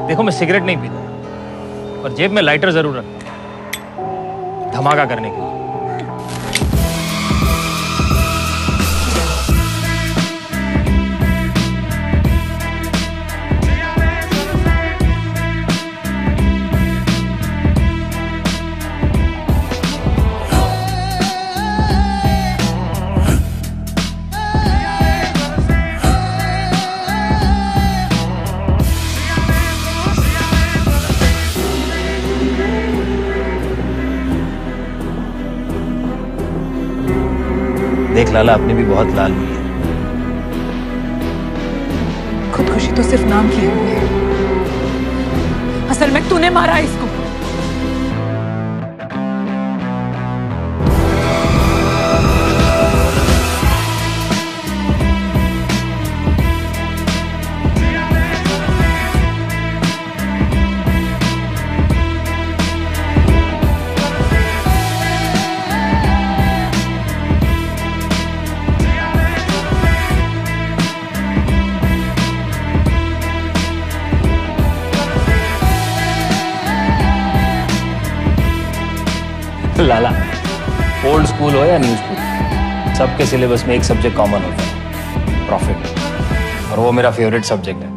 देखो मैं सिगरेट नहीं पीता, पर जेब में लाइटर जरूर रखता हूं, धमाका करने के लिए। देख लाला, अपनी भी बहुत लाल हुई है। खुदकुशी तो सिर्फ नाम की हुई है, असल में तूने मारा इसको। लाला, ओल्ड स्कूल हो या न्यू स्कूल, सबके सिलेबस में एक सब्जेक्ट कॉमन होता है, प्रॉफिट, और वो मेरा फेवरेट सब्जेक्ट है।